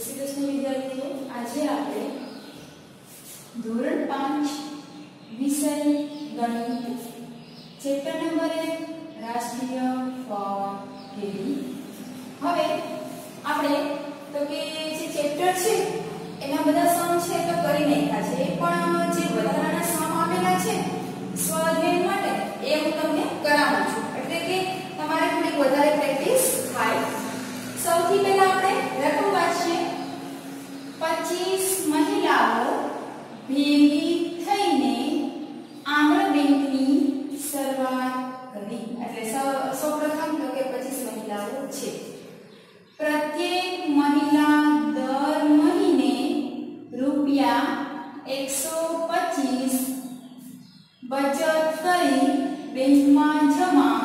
શ્રી કૃષ્ણ વિદ્યાર્થીઓ, આજે આપણે ધોરણ 5 વિષય ગણિત ચેપ્ટર નંબર 1 રાષ્ટ્રીય ફળ થિયરી. હવે આપણે તો કે જે ચેપ્ટર છે એના બધા સમ છે તો કરી નાખ્યા છે, પણ જે વધારાના સમ આપેલા છે સ્વાધ્યાય માટે એ હું તમને કરાવું છું, એટલે કે તમારે થોડીક વધારે પ્રેક્ટિસ થાય. સૌથી પહેલા આપણે રકમ વાંચીએ. 25 મહિલાઓ ભેગી થઈને આમ્રબેંકની શરૂઆત કરી. એટલે સૌપ્રથમ તો કે 25 મહિલાઓ છે. પ્રત્યેક મહિલા દર મહિને રૂપિયા 125 બચત કરી બેંકમાં જમા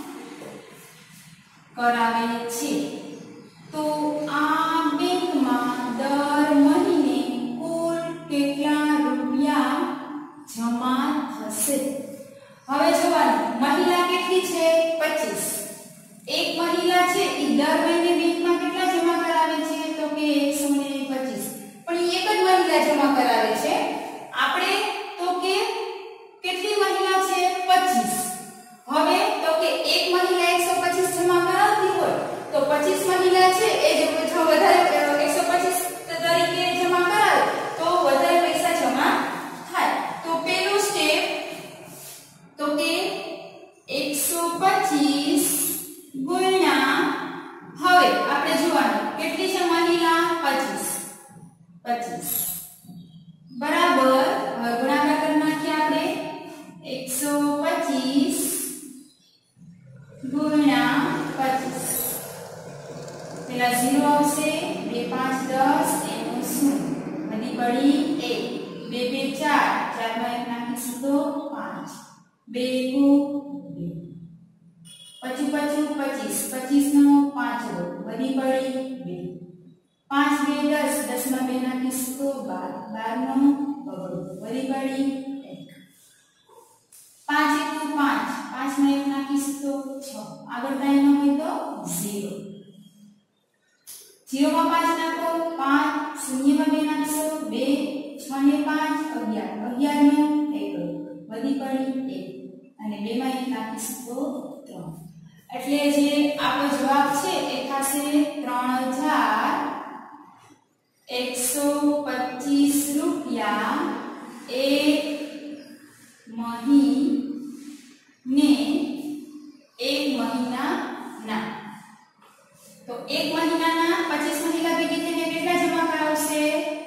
કરાવે છે. તો આ બેંકમાં દર મહિને કુલ કેટલા રૂપિયા જમા થશે? હવે જોવાનું, મહિલા કેટલી છે? 25. એક મહિલા છે એ દર મહિને બેંકમાં કેટલા જમા કરાવે છે? તો કે 125. પણ એક જ મહિલા જમા કરાવે છે. આપણે તો કે કેટલી મહિલા છે? 25. હવે તો કે એક મહિલા 125 જમા કરાવતી હોય તો 25 મહિલા છે એ જો વધારે 125 તરીકે જમા કરાવે તો વધારે પૈસા જમા થાય. તો પેલું સ્ટેપ તો કે 125 ગુણ્યા, હવે આપણે જોવાનું કેટલી છે મહિલા? 25 બરાબર. હવે ગુણાકાર કરી નાખીએ આપણે. 125 ગુણ્યા 25, પેલા 0 આવશે, 2 5 10 એનું 0 બધી પડી 1 2 2 4 4 માં 1 નાખીશું તો 5 2 2 25 25 નો 5 બધી પડી 2 5 2 10 10 માં 2 નાખીશું તો 12 નો બધી પડી 1 5 1 5 5 માં 1 નાખીશું તો 6 આગળ કાંઈ ન હોય તો 0 0 માં 5 નાખો 5 0 માં 2 નાખશો 2 6 ને 5 11 11 નો 1 બધી પડી 1 અને 2 માં 1 નાખીશું તો 3. એટલે જે આપણો જવાબ છે એ થશે 3125 રૂપિયા એક મહિનાના. તો એક મહિનાના 25 મહિલા ભેગી થઈને કેટલા જમા કરાવશે?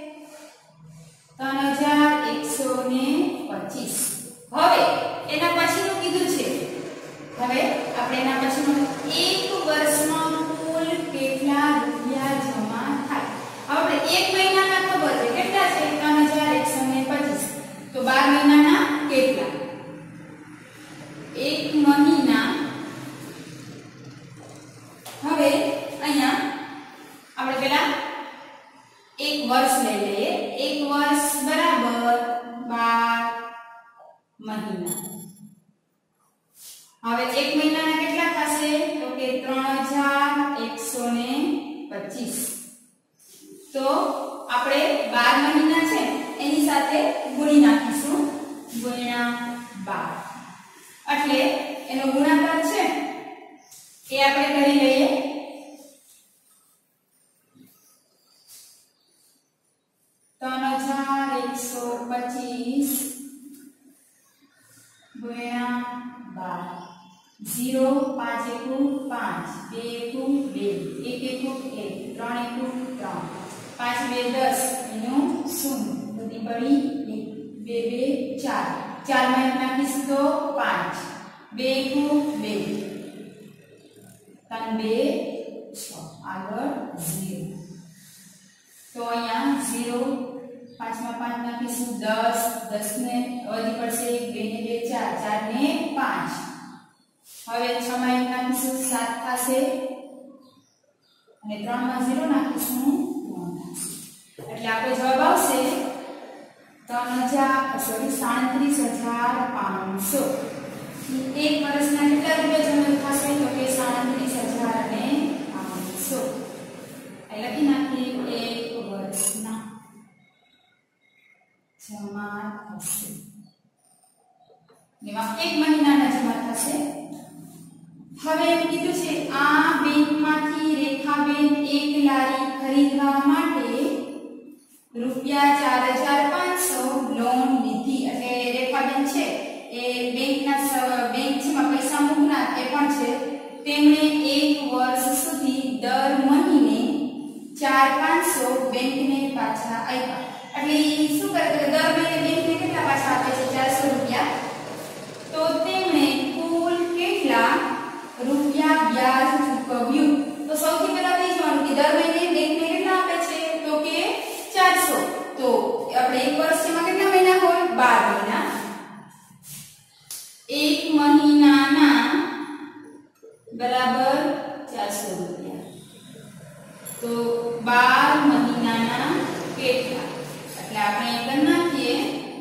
3125. હવે એના પછીનું કીધું છે. હવે આપણે એના પછીનું એક વર્ષમાં કુલ કેટલા રૂપિયા જમા થાય? હવે એક મહિનાના ખબર છે કેટલા છે? 3125. તો 12 મહિનાના કેટલા? એક મહિના. હવે અહીંયા આપણે પેલા એક વર્ષ લઈ લઈએ. એક વર્ષ બરાબર 12 મહિના. હવે એક મહિનાના કેટલા થશે? તો કે 3125. તો આપણે 12 મહિના છે એની સાથે ગુણી નાખીશું, ગુણ્યા 12. એટલે એનો ગુણાકાર છે એ આપણે કરી લઈએ. તો 3125 ગુણ્યા 12. 0 5 1 5 2 1 2 1 1 3 1 3 5 2 10 એનું 0 બધી પડી 1 2 2 4 4 માં 1 નાખીશું તો 5 2 2 3 2 6 આગળ 0. તો અહીંયા 0 5 માં 5 નાખીશું 10 10 ને વધી પડશે 2 ને 2 4 4 ને 5. હવે 6 માં 1 નાખીશું 7 થશે અને 3 માં 0 નાખીશું 9 થશે. એટલે આપણો જવાબ આવશે 37,500. એક વર્ષના કેટલા રૂપિયા જમા થશે? તો કે 37,500. લખી નાખીએ 1 એક મહિનાના જમા થશે. હવે એમ કીધું છે આ બેંકમાંથી રેખાબેન એક લારી ખરીદવા માટે ₹4,500 લોન લીધી. એટલે રેખાબેન છે એ બેંકમાં પૈસા મૂકનાર એ પણ છે. તેમણે 1 વર્ષ સુધી દર મહિને 4,500 બેંકને પાછા આપ્યા. એટલે શું કરે કે દર મહિને બેંકને કેટલા પાછા આપે છે? 400 રૂપિયા. તો તેમણે કુલ કેટલા રૂપિયા વ્યાજ ચૂકવ્યું? તો સૌથી પહેલા કહી જવાનું કે દર મહિને બેંકને કેટલા આપે છે? તો કે 400. તો આપણે એક વર્ષમાં કેટલા મહિના હોય? 12 મહિના. એક મહિનાના બરાબર 400 રૂપિયા. તો 12 મહિનાના કેટલા? એટલે આપણે કરી નાખીએ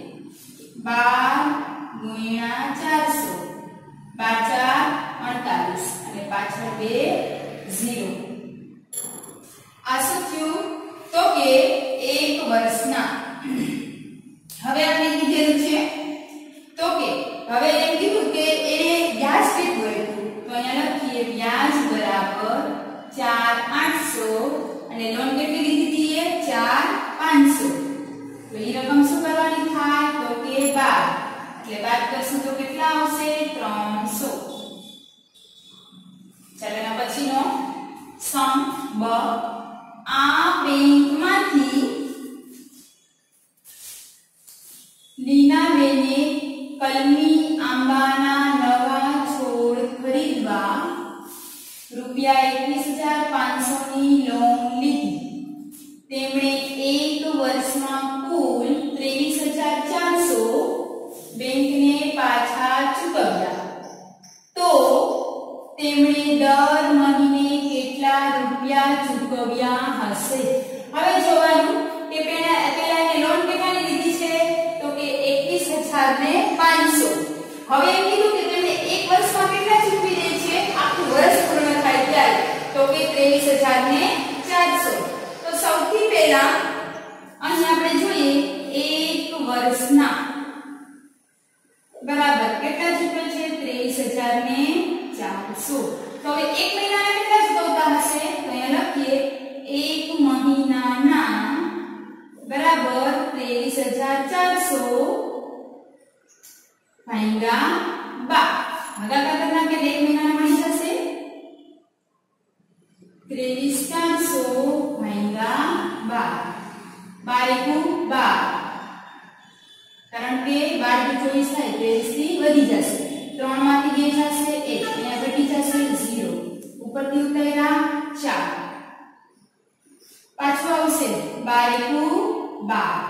12 ગુણ્યા 400. 12 48 અને પાછળ 2 0. આ શું થયું? તો કે એક વર્ષના. હવે આપણે કીધેલું છે તો કે હવે એમ કીધું કે એને વ્યાજ કેટલું આપ્યું? તો અહીંયા લખીએ વ્યાજ બરાબર 4,800 અને લોન કેટલી લીધી હતી? 4,500. તો એ રકમ શું કરવાની થાય? તો કે 12. એટલે બાદ કરશું તો કેટલા આવશે? 300. ચાલો એના પછીનો સમ બ. આ બેંકમાંથી લીનાબેને કલમી આંબાના નવા છોડ ખરીદવા ₹21,500 ની લોન લીધી. તેમણે એક વર્ષમાં કુલ 23,400 બેંકને પાછા ચૂકવ્યા. તો તેમણે દર મહિને કેટલા રૂપિયા ચૂકવ્યા હશે? હવે જોવાનું કે પેલા એને લોન કેટલાની લીધી છે? તો કે 21,500. હવે એમ કીધું કે તેમણે એક વર્ષમાં કેટલા ચૂકવી દે છે? આખું વર્ષ પૂર્ણ થાય ત્યારે. તો કે 23,400. તો સૌથી પહેલા અહીં આપણે જોઈએ એક વર્ષના બરાબર કેટલા ચૂકવે છે? 23,400. તો હવે એક મહિનાના કેટલા ચૂકવતા હશે? તો અહીંયા લખીએ એક મહિનાના બરાબર 23,400 ભાગ્યા 12. ભાગાકાર કરના કે એક મહિનાના મળી જશે 23,400 ભાગ્યા 12. 12 કારણ કે 12 + 24 થાય 23 થી વધી જશે. 3 માંથી 2 જશે 1. અહીંયા ઘટી જશે 0. ઉપરથી ઉતાર્યા 4. પાછું આવશે 12 * 12.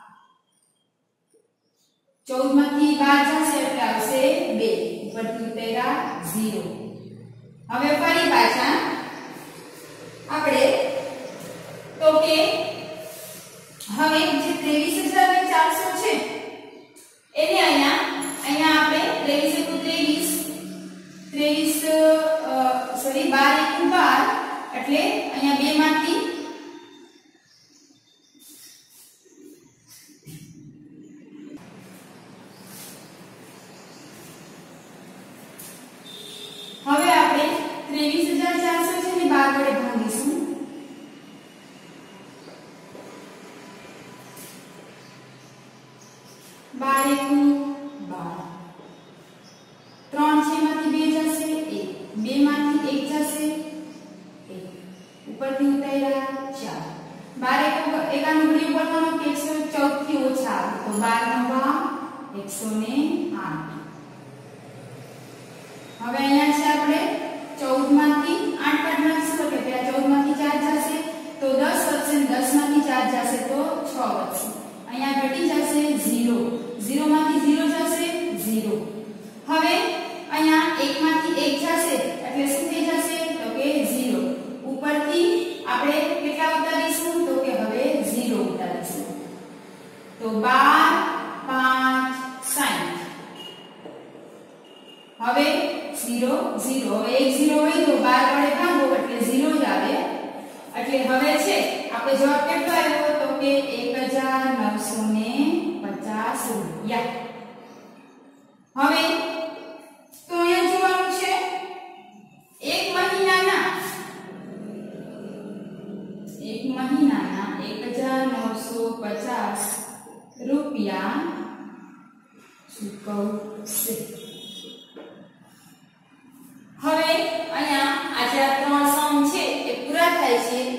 14 માંથી 12 જશે એટલે આવશે 2. ઉપરથી ઉતાર્યા 0. હવે ફરી પાછા આપણે તો કે હવે જે 23,400 છે એને અહીંયા આપણે 12 એટલે અહીંયા 2 માંથી હવે આપણે 23,400 છે ને 12 વડે ભાગીશું. 12 * 12. 3 છે માંથી 2 જશે 1. 2 માંથી 1 જશે 1. ઉપરથી ઉતાર્યા 4. 12 એકાનો ઘડી બોલવાનો કે 114 થી ઓછા તો 12 * 108. હવે અહીંયા છે આપણે 14 માંથી 8 કાઢ નાખશું એટલે પેલા 14 માંથી 4 જશે તો 10 વધશે. 10 માંથી 4 જશે તો 6 વધશે. અહીંયા ઘટી જશે 0. 0 માંથી 0 જશે 0. હવે અહીંયા 1 માંથી 1 જશે એટલે શું થઈ જશે? તો કે 0. ઉપરથી આપણે કેટલા ઉતારીશું? તો કે હવે 0 ઉતારીશું. તો 12 5 60. હવે 0 0. હવે 1 0 હોય તો 12 વડે ભાગો એટલે 0 જ આવે. એટલે હવે છે આપણે જવાબ કેટલો આવ્યો? તો કે 1,950 રૂપિયા. હવે મહિનાના 1950 રૂપિયા ચૂકવશે. હવે અહીંયા આ જે ત્રણ સમ છે એ પૂરા થાય છે